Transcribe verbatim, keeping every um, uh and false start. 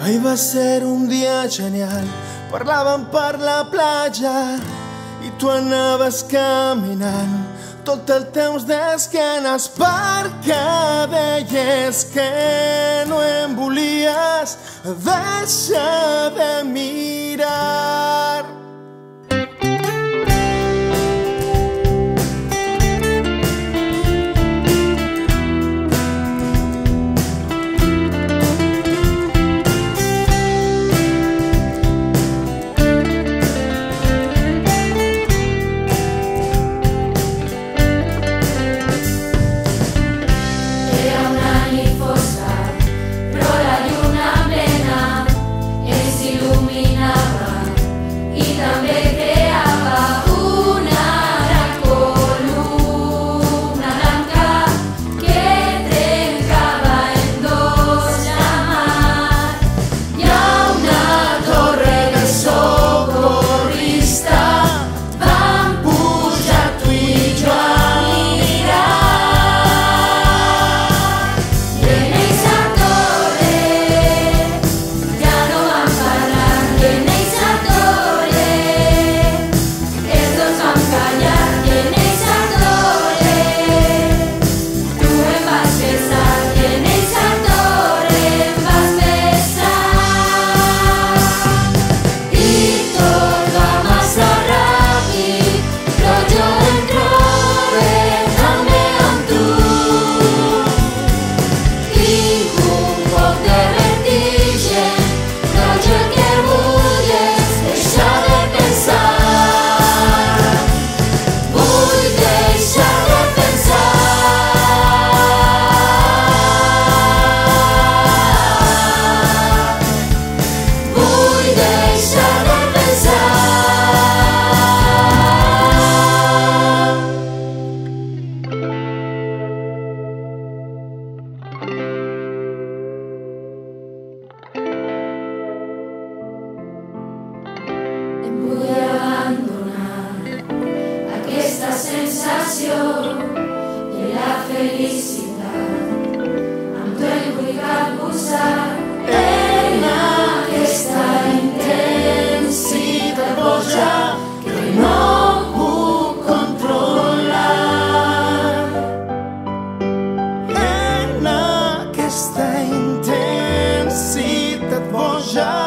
Ahir va ser un dia genial, parlàvem per la platja i tu anaves caminant tot el temps d'esquenes perquè deies que no em volies deixar de mirar. Sensació de la felicitat amb tu he volgut posar en aquesta intensitat boja que no puc controlar. En aquesta intensitat boja